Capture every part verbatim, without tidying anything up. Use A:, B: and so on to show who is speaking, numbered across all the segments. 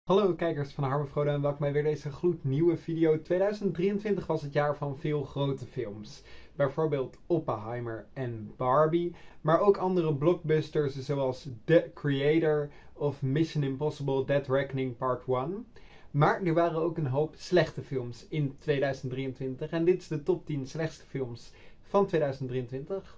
A: Hallo kijkers van Harmen Frodo en welkom bij weer deze gloednieuwe video. tweeduizend drieëntwintig was het jaar van veel grote films. Bijvoorbeeld Oppenheimer en Barbie. Maar ook andere blockbusters zoals The Creator of Mission Impossible Dead Reckoning Part één. Maar er waren ook een hoop slechte films in tweeduizend drieëntwintig. En dit is de top tien slechtste films van tweeduizend drieëntwintig.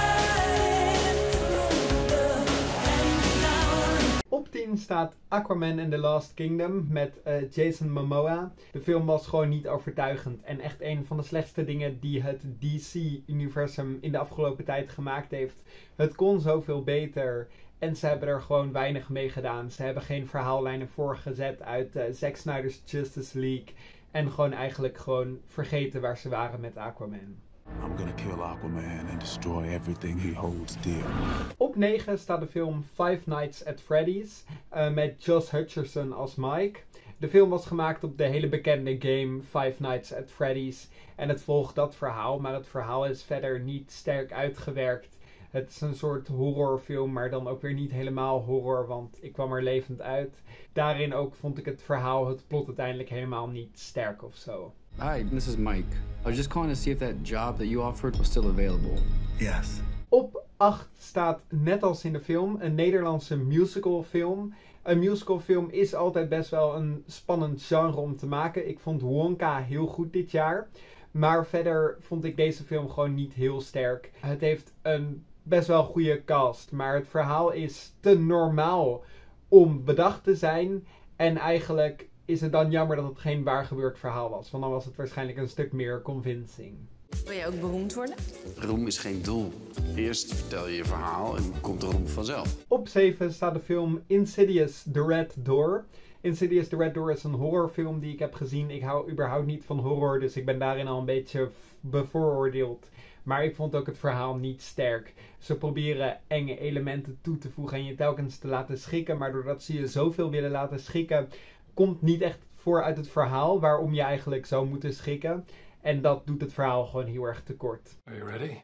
A: Op tien staat Aquaman and the Lost Kingdom met uh, Jason Momoa. De film was gewoon niet overtuigend en echt een van de slechtste dingen die het D C-universum in de afgelopen tijd gemaakt heeft. Het kon zoveel beter en ze hebben er gewoon weinig mee gedaan. Ze hebben geen verhaallijnen voorgezet uit uh, Zack Snyder's Justice League en gewoon eigenlijk gewoon vergeten waar ze waren met Aquaman.
B: I'm gonna kill Aquaman and destroy everything he holds dear.
A: Op negen staat de film Five Nights at Freddy's uh, met Josh Hutcherson als Mike. De film was gemaakt op de hele bekende game Five Nights at Freddy's en het volgt dat verhaal, maar het verhaal is verder niet sterk uitgewerkt. Het is een soort horrorfilm, maar dan ook weer niet helemaal horror, want ik kwam er levend uit. Daarin ook vond ik het verhaal, het plot uiteindelijk helemaal niet sterk of zo.
C: Hi, this is Mike. I was just calling to see if that job that you offered was still available.
B: Yes.
A: Op acht staat, net als in de film, een Nederlandse musicalfilm. Een musicalfilm is altijd best wel een spannend genre om te maken. Ik vond Wonka heel goed dit jaar. Maar verder vond ik deze film gewoon niet heel sterk. Het heeft een best wel goede cast, maar het verhaal is te normaal om bedacht te zijn. En eigenlijk is het dan jammer dat het geen waar gebeurd verhaal was. Want dan was het waarschijnlijk een stuk meer convincing.
D: Wil je ook beroemd worden?
E: Roem is geen doel. Eerst vertel je je verhaal en komt de roem vanzelf.
A: Op zeven staat de film Insidious The Red Door. Insidious The Red Door is een horrorfilm die ik heb gezien. Ik hou überhaupt niet van horror, dus ik ben daarin al een beetje bevooroordeeld. Maar ik vond ook het verhaal niet sterk. Ze proberen enge elementen toe te voegen en je telkens te laten schrikken. Maar doordat ze je zoveel willen laten schrikken, komt niet echt voor uit het verhaal waarom je eigenlijk zou moeten schrikken. En dat doet het verhaal gewoon heel erg tekort.
F: Are you ready?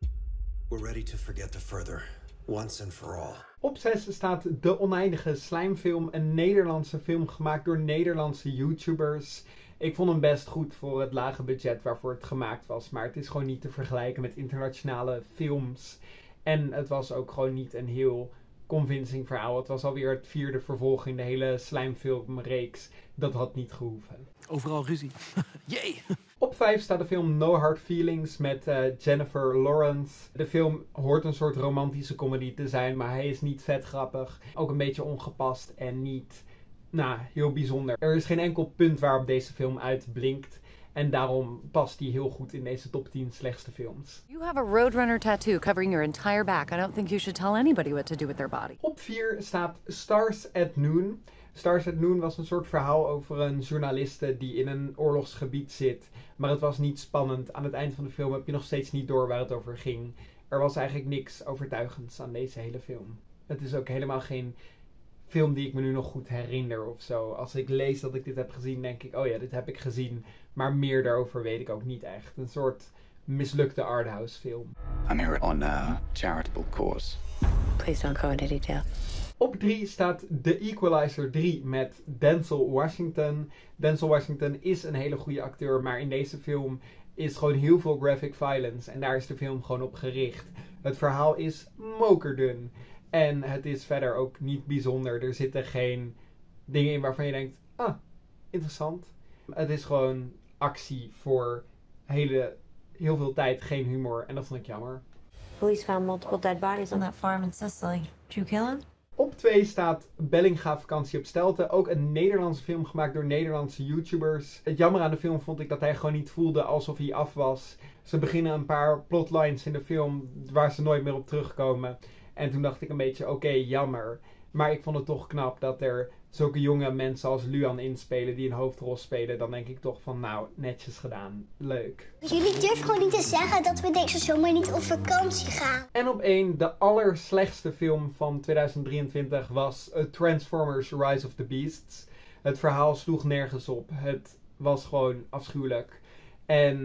G: We're ready to forget the further, once and for all.
A: Op zes staat De Oneindige Slijmfilm, een Nederlandse film gemaakt door Nederlandse YouTubers. Ik vond hem best goed voor het lage budget waarvoor het gemaakt was, maar het is gewoon niet te vergelijken met internationale films. En het was ook gewoon niet een heel convincing verhaal. Het was alweer het vierde vervolg in de hele slijmfilmreeks. Dat had niet gehoeven.
C: Overal ruzie. Jee!
A: Op vijf staat de film No Hard Feelings met uh, Jennifer Lawrence. De film hoort een soort romantische comedy te zijn, maar hij is niet vet grappig. Ook een beetje ongepast en niet, nou, heel bijzonder. Er is geen enkel punt waarop deze film uitblinkt. En daarom past hij heel goed in deze top tien slechtste films.
D: You have a Roadrunner tattoo covering your entire back. I don't think you should tell anybody what to do with their body.
A: Op vier staat Stars at Noon. Stars at Noon was een soort verhaal over een journaliste die in een oorlogsgebied zit. Maar het was niet spannend. Aan het eind van de film heb je nog steeds niet door waar het over ging. Er was eigenlijk niks overtuigends aan deze hele film. Het is ook helemaal geen film die ik me nu nog goed herinner of zo. Als ik lees dat ik dit heb gezien, denk ik, oh ja, dit heb ik gezien. Maar meer daarover weet ik ook niet echt. Een soort mislukte arthouse film.
E: I'm here on a charitable cause.
D: Please don't go into detail.
A: Op drie staat The Equalizer drie met Denzel Washington. Denzel Washington is een hele goede acteur, maar in deze film is gewoon heel veel graphic violence. En daar is de film gewoon op gericht. Het verhaal is mokerdun. En het is verder ook niet bijzonder. Er zitten geen dingen in waarvan je denkt, ah, interessant. Het is gewoon actie voor hele, heel veel tijd, geen humor. En dat vond ik jammer.
H: Police found multiple dead bodies on that farm in Sicily. Did you kill him?
A: Op twee staat Bellinga Vakantie op Stelten. Ook een Nederlandse film gemaakt door Nederlandse YouTubers. Het jammer aan de film vond ik dat hij gewoon niet voelde alsof hij af was. Ze beginnen een paar plotlines in de film waar ze nooit meer op terugkomen. En toen dacht ik een beetje, oké, okay, jammer. Maar ik vond het toch knap dat er zulke jonge mensen als Luan inspelen die een hoofdrol spelen. Dan denk ik toch van, nou, netjes gedaan. Leuk.
I: Jullie durven gewoon niet te zeggen dat we deze zomer niet op vakantie gaan.
A: En op één, de allerslechtste film van tweeduizend drieëntwintig was Transformers Rise of the Beasts. Het verhaal sloeg nergens op. Het was gewoon afschuwelijk. En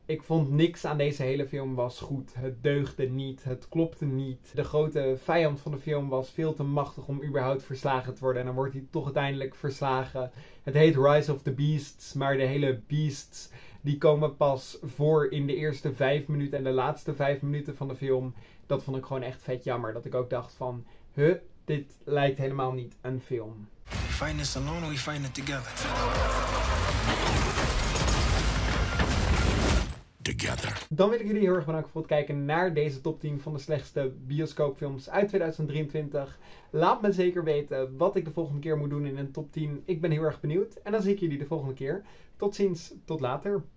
A: Ik vond niks aan deze hele film was goed. Het deugde niet, het klopte niet. De grote vijand van de film was veel te machtig om überhaupt verslagen te worden. En dan wordt hij toch uiteindelijk verslagen. Het heet Rise of the Beasts, maar de hele beasts die komen pas voor in de eerste vijf minuten en de laatste vijf minuten van de film. Dat vond ik gewoon echt vet jammer. Dat ik ook dacht van, huh, dit lijkt helemaal niet een film.
F: We fighting this alone or we fighting it together?
B: Together.
A: Dan wil ik jullie heel erg bedanken voor het kijken naar deze top tien van de slechtste bioscoopfilms uit tweeduizend drieëntwintig. Laat me zeker weten wat ik de volgende keer moet doen in een top tien. Ik ben heel erg benieuwd. En dan zie ik jullie de volgende keer. Tot ziens, tot later.